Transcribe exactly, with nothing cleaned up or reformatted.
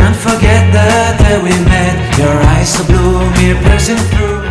can't forget the day we met. Your eyes so blue, me piercing through.